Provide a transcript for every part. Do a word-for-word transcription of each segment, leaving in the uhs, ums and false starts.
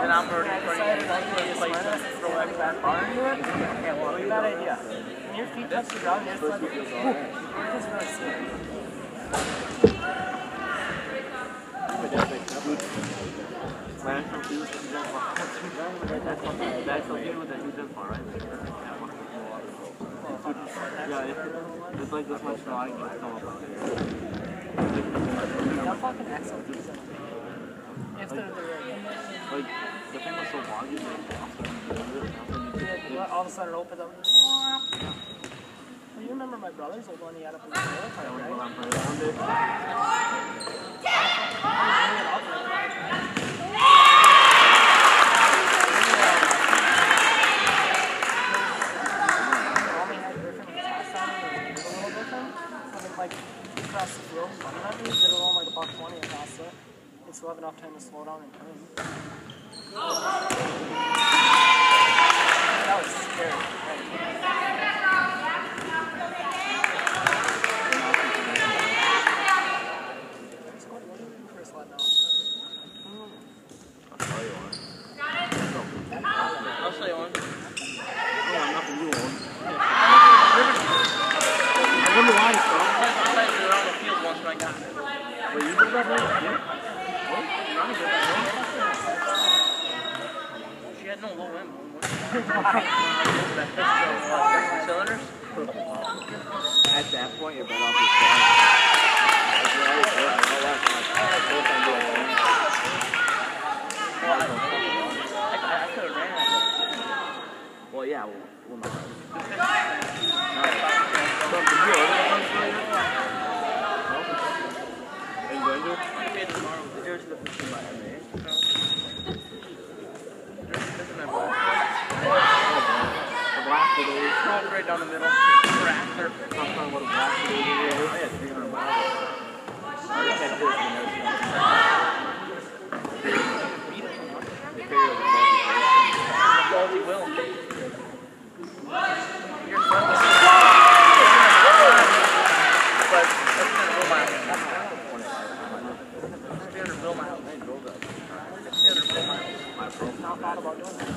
And I'm already pretty place to throw that back bar into it. Yeah, well, you bad idea. When your feet touch the ground, you're just like, ooh, it's really sick. That's something with the huge bar, right? Yeah, it's, it's like this much now. I can just come up on it. That fucking excellent. If they're the like, the thing was so wonky. Yeah, all of a sudden it opens up. Well, you remember my brother's old one he had up in the trailer park, like across the field, running at me, did it all like a buck twenty across it. And still have enough time to slow down and turn. That was scary. First let now. I'll show you one. I'll show you one. Oh, I'm not the new one. I wonder why it's from. I tried to around the field once when I got it. Wait, you did that right? She had no low end. Cylinders? At that point, you're better off your phone. I could have ran it. Well, yeah, well, well not. Right down the middle. Tractor. I'm talking about a black today. I had three hundred miles. I just had this and there's Quality will. You're but that's three hundred miles. three hundred miles. I drove that. three hundred miles. My pro. Not thought about doing that.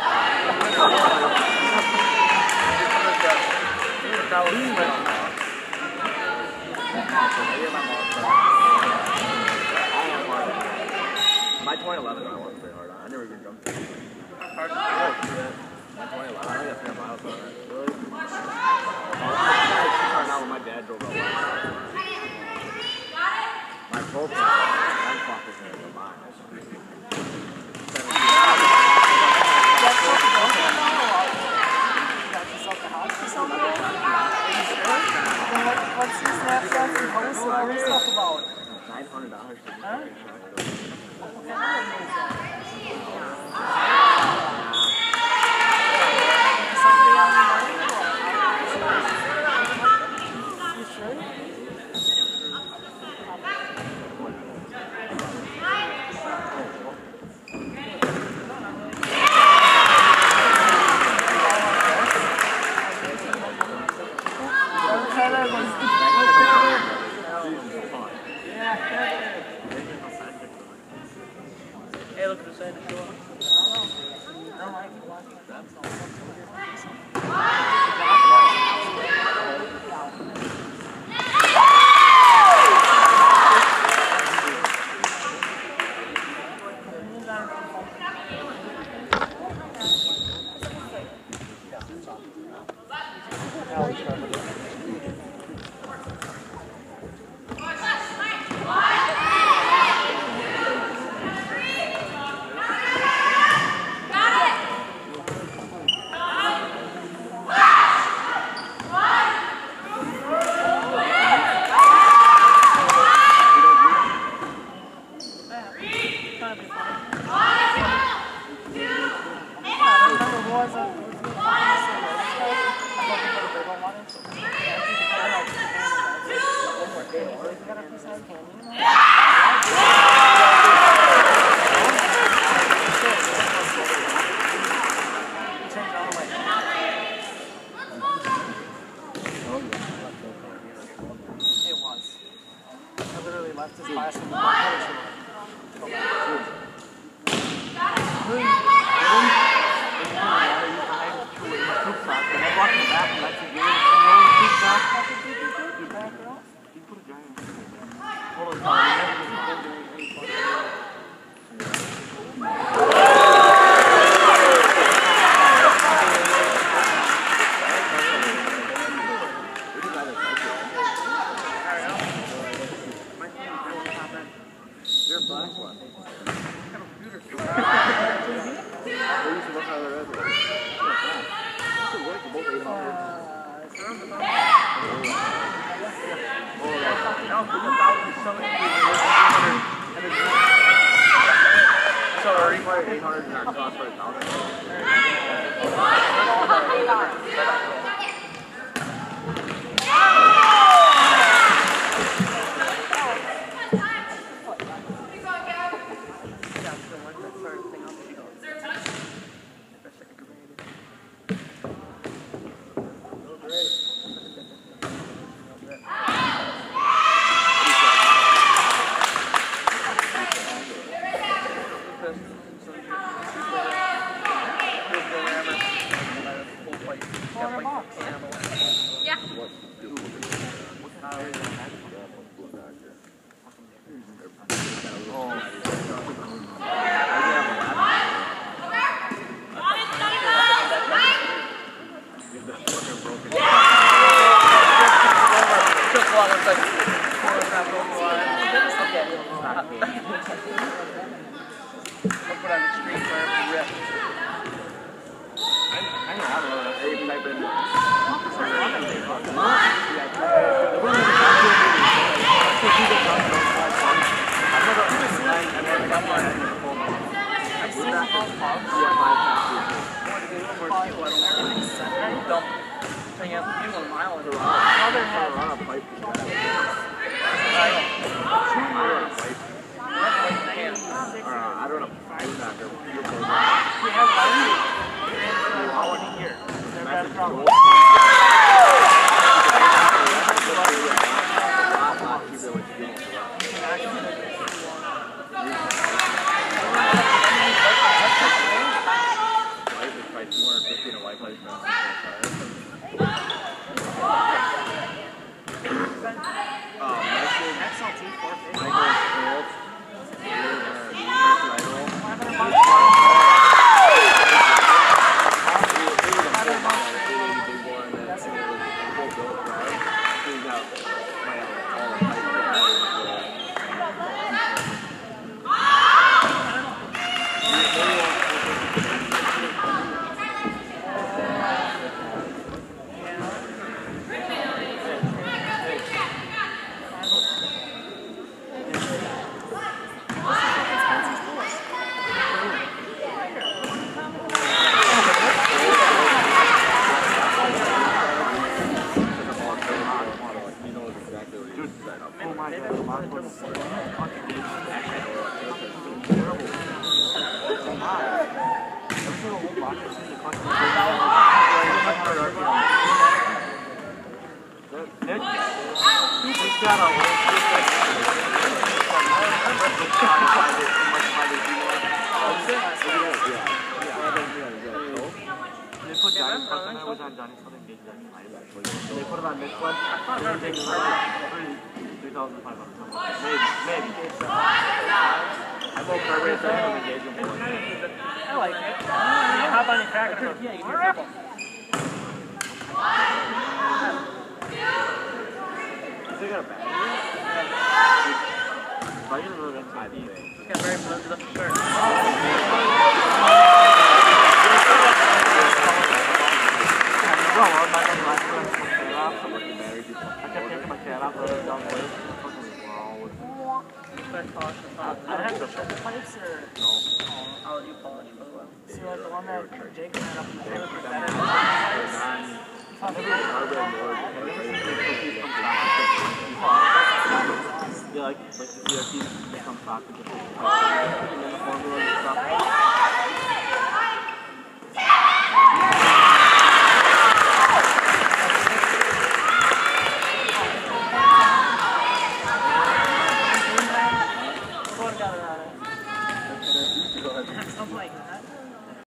My twenty eleven I wasn't very hard on. I never even jumped. My twenty eleven, I got three miles on it. Really? Now when my dad drove out. My pro plan, I'm fucking here in mine. What's your snapshots and posts and all this stuff about? nine hundred dollars. Huh? You sure? Hey, look at the side of the shore. I don't like it. That's all. left his class in the That's how they're at. This is working both eight hundred. So are we for eight hundred and our cost for a thousand? Something like that.